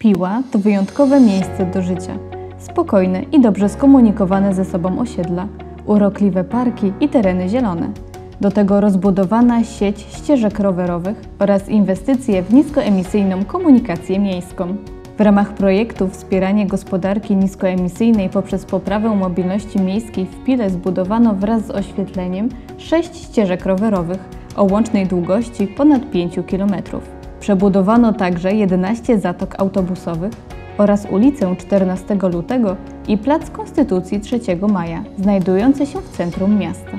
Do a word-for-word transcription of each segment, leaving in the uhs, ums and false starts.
Piła to wyjątkowe miejsce do życia. Spokojne i dobrze skomunikowane ze sobą osiedla, urokliwe parki i tereny zielone. Do tego rozbudowana sieć ścieżek rowerowych oraz inwestycje w niskoemisyjną komunikację miejską. W ramach projektu Wspieranie gospodarki niskoemisyjnej poprzez poprawę mobilności miejskiej w Pile zbudowano wraz z oświetleniem sześć ścieżek rowerowych o łącznej długości ponad pięć kilometrów. Przebudowano także jedenaście zatok autobusowych oraz ulicę czternastego lutego i Plac Konstytucji trzeciego maja, znajdujące się w centrum miasta.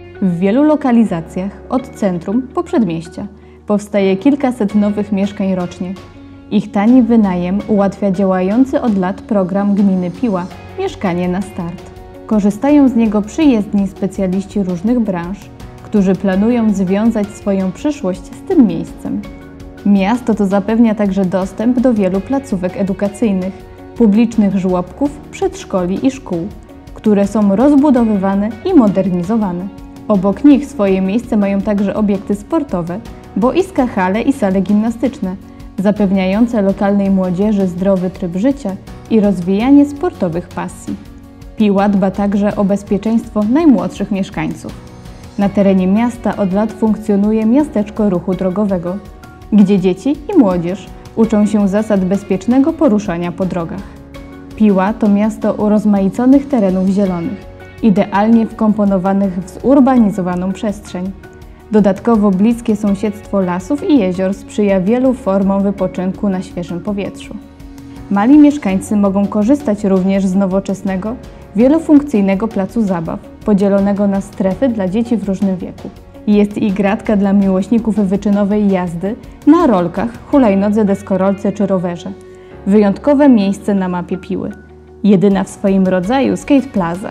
W wielu lokalizacjach, od centrum po przedmieścia, powstaje kilkaset nowych mieszkań rocznie. Ich tani wynajem ułatwia działający od lat program gminy Piła Mieszkanie na start. Korzystają z niego przyjezdni specjaliści różnych branż, którzy planują związać swoją przyszłość z tym miejscem. Miasto to zapewnia także dostęp do wielu placówek edukacyjnych, publicznych żłobków, przedszkoli i szkół, które są rozbudowywane i modernizowane. Obok nich swoje miejsce mają także obiekty sportowe, boiska, hale i sale gimnastyczne, zapewniające lokalnej młodzieży zdrowy tryb życia i rozwijanie sportowych pasji. Piła dba także o bezpieczeństwo najmłodszych mieszkańców. Na terenie miasta od lat funkcjonuje miasteczko ruchu drogowego, gdzie dzieci i młodzież uczą się zasad bezpiecznego poruszania po drogach. Piła to miasto urozmaiconych terenów zielonych, idealnie wkomponowanych w zurbanizowaną przestrzeń. Dodatkowo bliskie sąsiedztwo lasów i jezior sprzyja wielu formom wypoczynku na świeżym powietrzu. Mali mieszkańcy mogą korzystać również z nowoczesnego, wielofunkcyjnego placu zabaw, podzielonego na strefy dla dzieci w różnym wieku. Jest i gratka dla miłośników wyczynowej jazdy na rolkach, hulajnodze, deskorolce czy rowerze. Wyjątkowe miejsce na mapie Piły. Jedyna w swoim rodzaju skate plaza.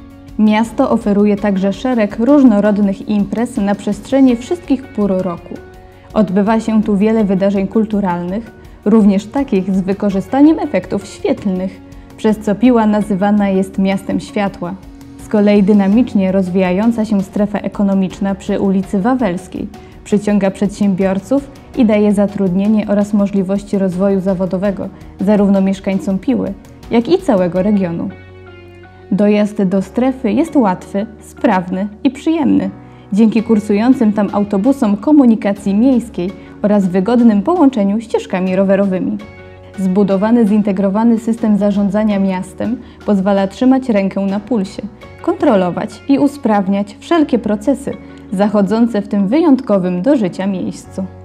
Miasto oferuje także szereg różnorodnych imprez na przestrzeni wszystkich pór roku. Odbywa się tu wiele wydarzeń kulturalnych, również takich z wykorzystaniem efektów świetlnych, przez co Piła nazywana jest miastem światła. Z kolei dynamicznie rozwijająca się strefa ekonomiczna przy ulicy Wawelskiej przyciąga przedsiębiorców i daje zatrudnienie oraz możliwości rozwoju zawodowego zarówno mieszkańcom Piły, jak i całego regionu. Dojazd do strefy jest łatwy, sprawny i przyjemny, dzięki kursującym tam autobusom komunikacji miejskiej oraz wygodnym połączeniu ścieżkami rowerowymi. Zbudowany zintegrowany system zarządzania miastem pozwala trzymać rękę na pulsie, kontrolować i usprawniać wszelkie procesy zachodzące w tym wyjątkowym do życia miejscu.